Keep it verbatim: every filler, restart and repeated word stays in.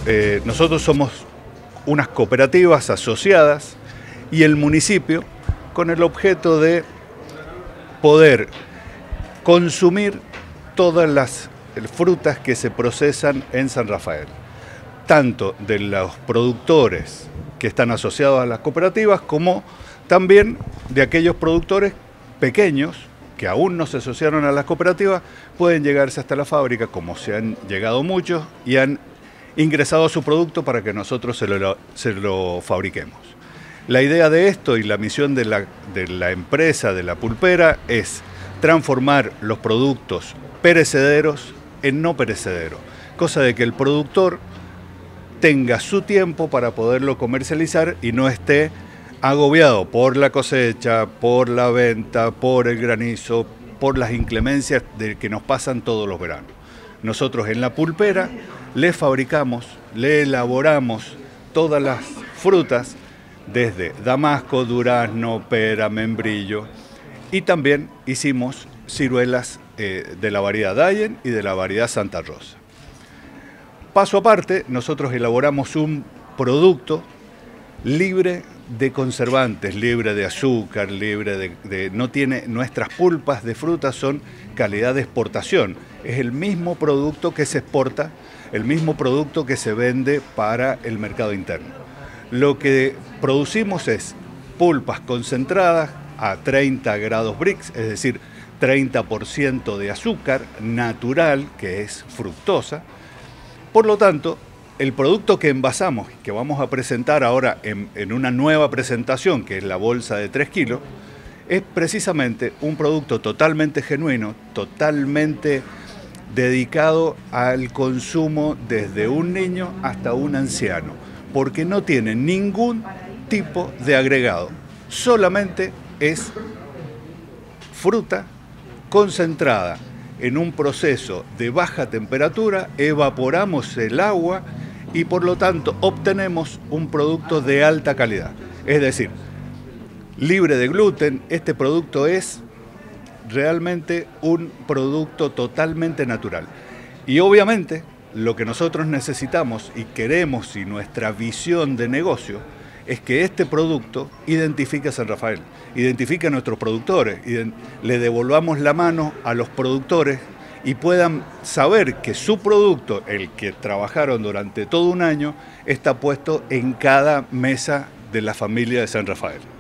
eh, nosotros somos unas cooperativas asociadas y el municipio con el objeto de poder consumir todas las frutas que se procesan en San Rafael, tanto de los productores que están asociados a las cooperativas como también de aquellos productores pequeños que aún no se asociaron a las cooperativas, pueden llegarse hasta la fábrica, como se han llegado muchos, y han ingresado a su producto para que nosotros se lo, se lo fabriquemos. La idea de esto y la misión de la, de la empresa, de la pulpera, es transformar los productos perecederos en no perecederos, cosa de que el productor tenga su tiempo para poderlo comercializar y no esté agobiado por la cosecha, por la venta, por el granizo, por las inclemencias de que nos pasan todos los veranos. Nosotros en la pulpera le fabricamos, le elaboramos todas las frutas, desde damasco, durazno, pera, membrillo, y también hicimos ciruelas eh, de la variedad Dayen y de la variedad Santa Rosa. Paso aparte, nosotros elaboramos un producto libre de conservantes, libre de azúcar, libre de, de... no tiene, nuestras pulpas de frutas son calidad de exportación. Es el mismo producto que se exporta, el mismo producto que se vende para el mercado interno. Lo que producimos es pulpas concentradas a treinta grados Brix, es decir, treinta por ciento de azúcar natural, que es fructosa. Por lo tanto, el producto que envasamos, que vamos a presentar ahora en, en una nueva presentación, que es la bolsa de tres kilos, es precisamente un producto totalmente genuino, totalmente dedicado al consumo desde un niño hasta un anciano, porque no tiene ningún tipo de agregado, solamente es fruta concentrada en un proceso de baja temperatura, evaporamos el agua y por lo tanto obtenemos un producto de alta calidad. Es decir, libre de gluten, este producto es realmente un producto totalmente natural. Y obviamente lo que nosotros necesitamos y queremos y nuestra visión de negocio es que este producto identifique a San Rafael, identifique a nuestros productores, y le devolvamos la mano a los productores y puedan saber que su producto, el que trabajaron durante todo un año, está puesto en cada mesa de la familia de San Rafael.